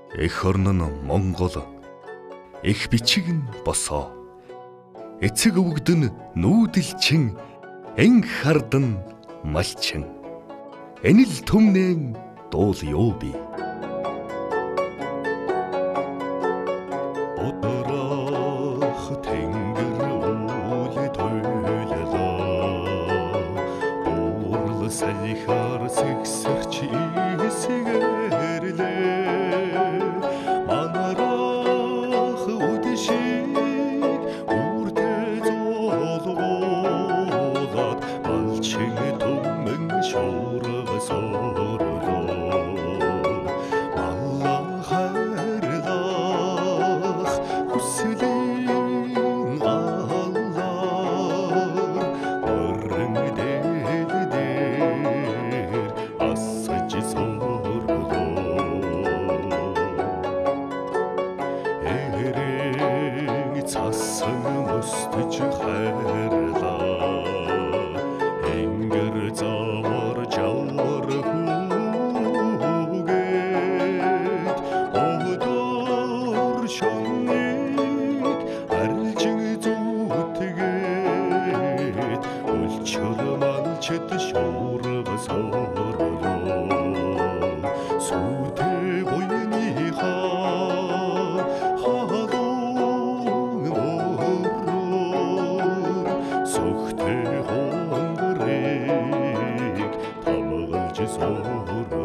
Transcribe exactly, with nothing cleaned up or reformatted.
Эх орн нь Монгол, эх бичиг нь босоо. Эцэг өвгд нь нүүдэлчин, эн хардан малчин. Энэл түмнэн дуул юу би. Одоорох тэнгэр үл тойлолоо. Уурал салхиар сэгсэрч исгэрлээ. Манарах үдэшиг үрдэ зоолгоод малчин түмэн шуурга сорлоо. Маллан хайрлах хүслийн аллаар өрн дээд дээр асаж сорлоо. Эрэг цасан мөстөж хайрлаа. Энгэр завар жавар хүүгээд одоор шоныг арилжин зүтгээд өлчөр малчд шуурга сорлоо. Сүтэ буйныхаа халуун мөрөөр сүхтэй хонгорыг тамгалж сорлоо.